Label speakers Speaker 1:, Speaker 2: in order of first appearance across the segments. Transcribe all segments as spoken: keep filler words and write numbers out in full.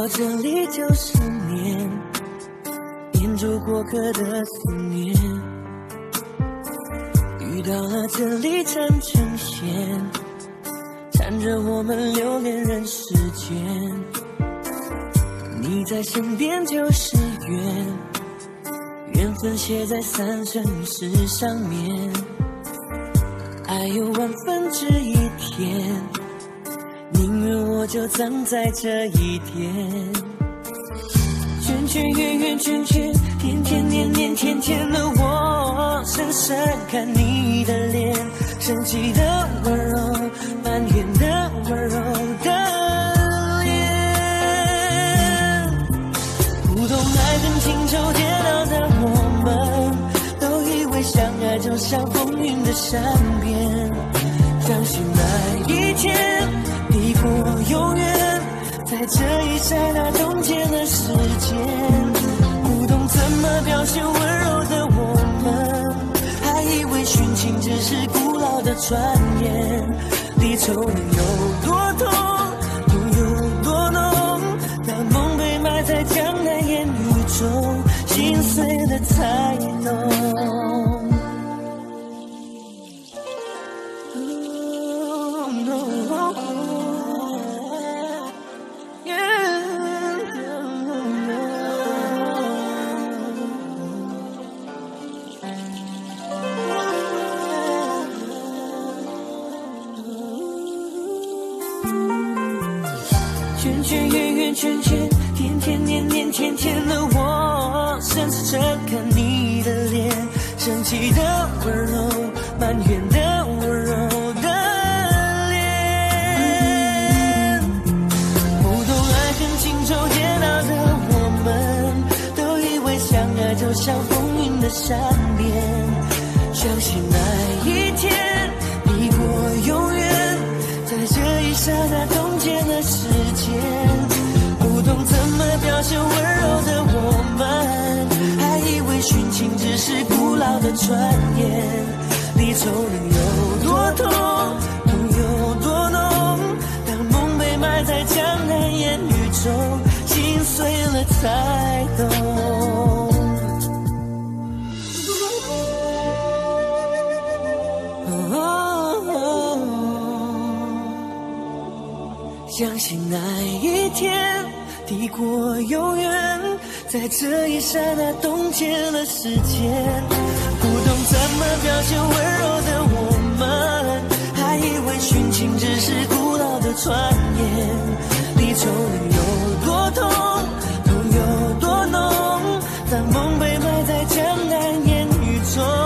Speaker 1: 这里就是念，念住过客的思念，遇到了这里缠成线，缠着我们留恋人世间。你在身边就是缘，缘分写在三生石上面，爱有万分之一天，宁愿我就葬在这一天。圈圈圆圆圈圈，天天年年天天的我，深深看你的脸，生气的温柔，埋怨的温柔的脸。不懂爱恨情仇煎熬的我们，都以为相爱就像风云的善变，相信那一天抵过永远，在这一刹那冻结了时间。不懂怎么表现温柔的我们，还以为殉情只是古老的传言。离愁能有多痛，又有多浓，当梦被埋在江南烟雨中，心碎了才懂。圈圈圆圆圈圈，天天年年天天的我，深深着看你的脸，生气的温柔，埋怨的温柔的脸。不懂爱恨情仇煎熬的我们，都以为相爱就像风云的善变，相信那一天抵过永远，在这一刹那冻结了时间。不懂怎么表现温柔的我们，还以为殉情只是古老的传言。离愁能有多痛，痛有多浓，当梦被埋在江南烟雨中，心碎了才懂。相信那一天抵过永远，在这一刹那冻结了时间。不懂怎么表现温柔的我们，还以为殉情只是古老的传言。离愁能有多痛，痛有多浓，当梦被埋在江南烟雨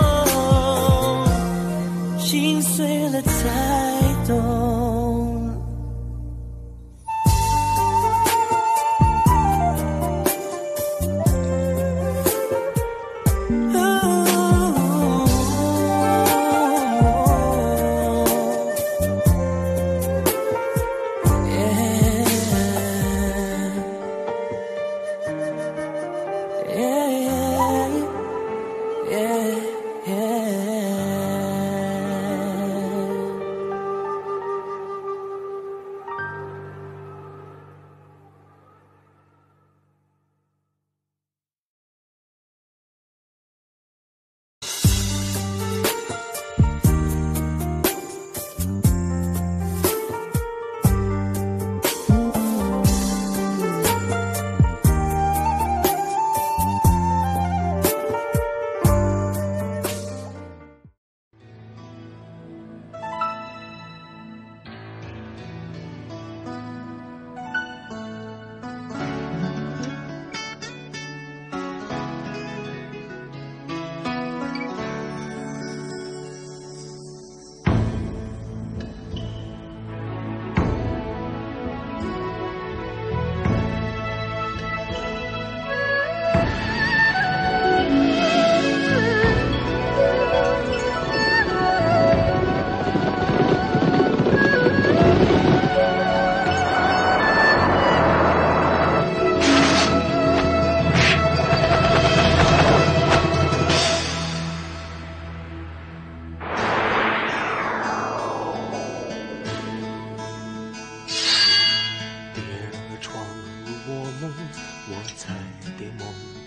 Speaker 1: 中，心碎了才懂。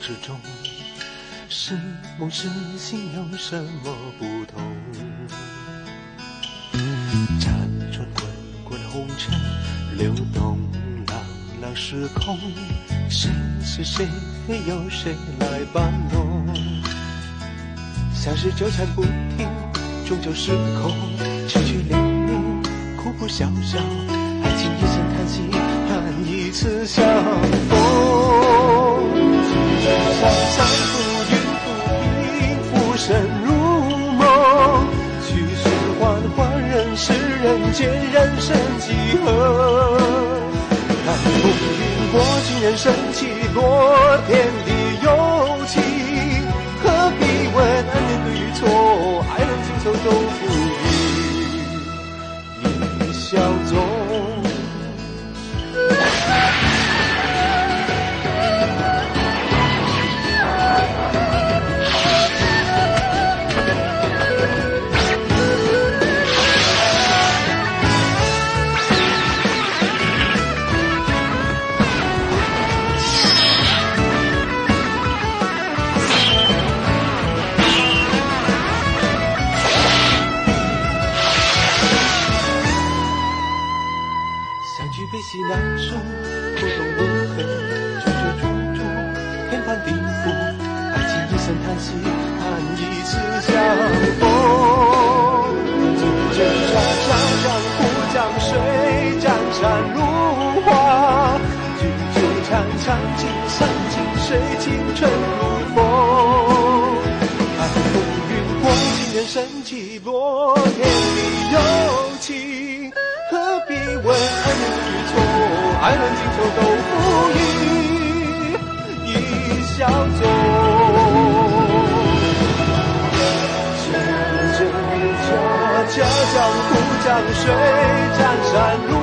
Speaker 2: 之中，是梦是醒有什么不同？辗转滚滚红尘流动，朗朗时空，谁是谁非由谁来把弄？相识纠缠不停，终究是空，曲曲恋恋，苦苦笑笑，爱情一声叹息，盼一次相逢。世上山浮云浮萍，浮生如梦，去世缓缓，人世人间，人生几何？看风云过，尽人生起落，天地有情，何必问恩怨对与错？爱人情仇都付与一笑中。悲喜难舍，不懂无痕，追追逐逐，天翻地覆，爱情一声叹息，盼一次相逢。金针沙沙，江湖江水，江山如画，举酒찬찬，今山今水，青春如风。看风云过，尽人生起落，天地有情，何必问恩怨与错？爱恨情仇都付与一笑中。真真假假，江湖江水，江山如